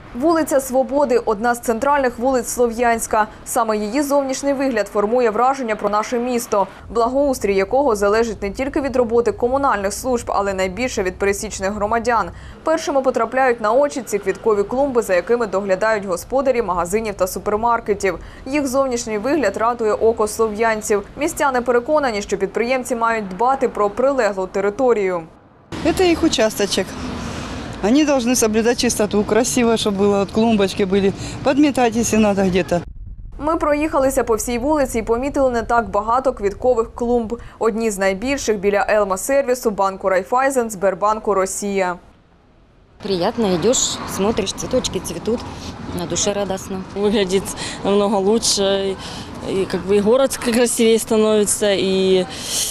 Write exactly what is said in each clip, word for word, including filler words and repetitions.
Вулиця Свободи – одна з центральних вулиць Слов'янська. Саме її зовнішній вигляд формує враження про наше місто, благоустрій якого залежить не тільки від роботи комунальних служб, але найбільше від пересічних громадян. Першими потрапляють на очі ці квіткові клумби, за якими доглядають господарі магазинів та супермаркетів. Їх зовнішній вигляд радує око слов'янців. Містяни переконані, що підприємці мають дбати про прилеглу територію. Це їх участочок. Они должны соблюдать чистоту, красиво, чтобы было, вот клумбочки были, подметать, если надо где-то. Ми проїхалися по всій вулиці і помітили не так багато квіткових клумб. Одні з найбільших біля Елма-сервісу, банку Райфайзен, Сбербанку Росія. Приятно, идешь, смотришь, цветочки цветут, на душе радостно. Выглядит намного лучше, и как бы и город красивее становится, и,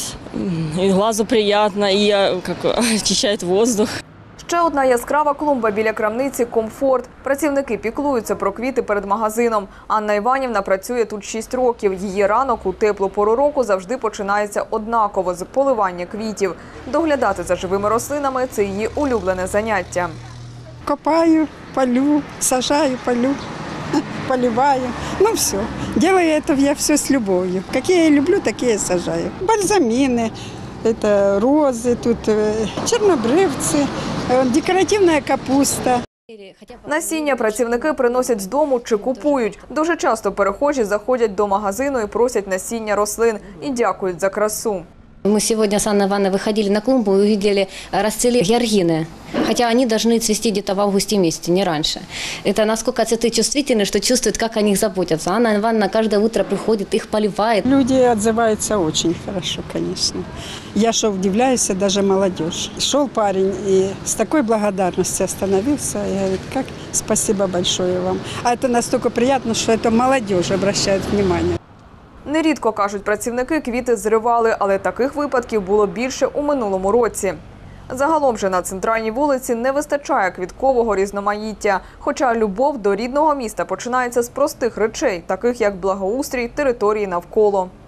и глазу приятно, и как, очищает воздух. Ще одна яскрава клумба біля крамниці «Комфорт». Працівники піклуються про квіти перед магазином. Анна Іванівна працює тут шість років. Її ранок у теплу пору року завжди починається однаково – з поливання квітів. Доглядати за живими рослинами – це її улюблене заняття. Копаю, полю, сажаю, полю, поливаю. Ну все. Делаю это я все с любовью. Какие я люблю, такие я сажаю. Бальзамины, это розы, тут чернобривцы, декоративная капуста. Насіння працівники приносять з дому чи купують. Дуже часто перехожі заходять до магазину і просять насіння рослин. І дякують за красу. Мы сегодня с Анной Ивановной выходили на клумбу и увидели, расцвели георгины. Хотя они должны цвести где-то в августе месяце, не раньше. Это насколько цветы чувствительны, что чувствуют, как о них заботятся. Анна Ивановна каждое утро приходит, их поливает. Люди отзываются очень хорошо, конечно. Я что удивляюсь, даже молодежь. Шел парень и с такой благодарностью остановился. И говорит, как спасибо большое вам. А это настолько приятно, что это молодежь обращает внимание. Нерідко, кажуть працівники, квіти зривали, але таких випадків було більше у минулому році. Загалом же на центральній вулиці не вистачає квіткового різноманіття. Хоча любов до рідного міста починається з простих речей, таких як благоустрій території навколо.